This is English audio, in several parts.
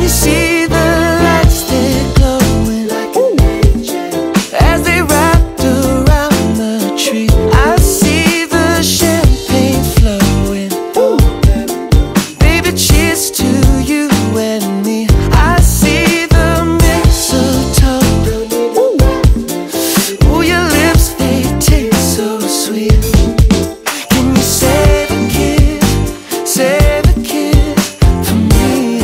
see the lights, they're glowing like an angel as they wrapped around the tree. I see the champagne flowing. Baby, cheers to you and me. I see the mistletoe. Ooh, your lips, they taste so sweet. Can you save a kiss, save a kiss for me?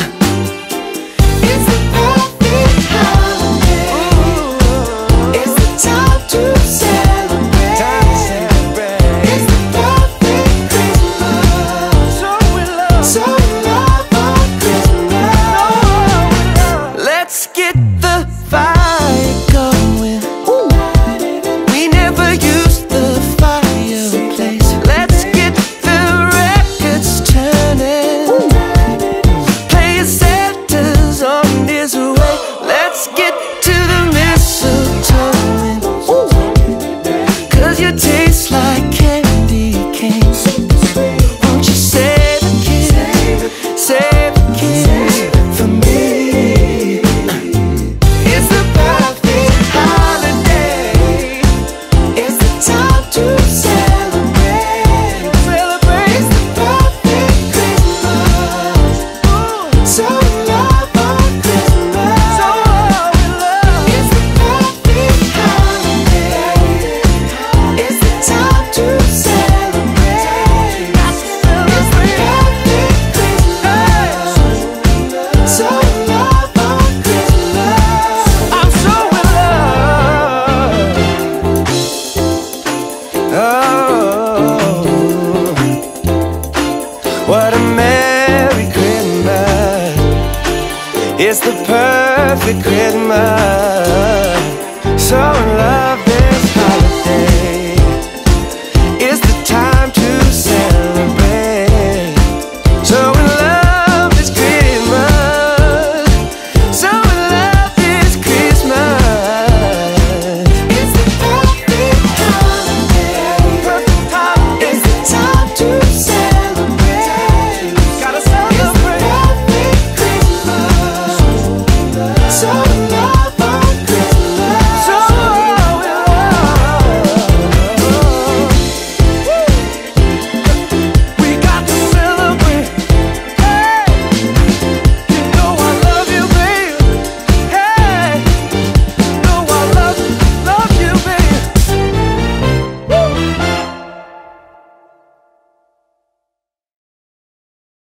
It's the perfect holiday. It's the time to celebrate. It's the perfect Christmas. So in love on Christmas. Let's get the fire going. We never used the fireplace. Let's get the records turning. Play Santa's on his way. Let's get to the mistletoe. 'Cause you taste like candy canes. Won't you save a kiss for me? It's the perfect holiday. It's the time to celebrate. It's the perfect Christmas. So in love on Christmas. It's the perfect holiday. It's the time to celebrate. It's the perfect Christmas. So in love on Christmas. I'm so in love. Oh, what a Merry Christmas. It's the perfect Christmas. So in love.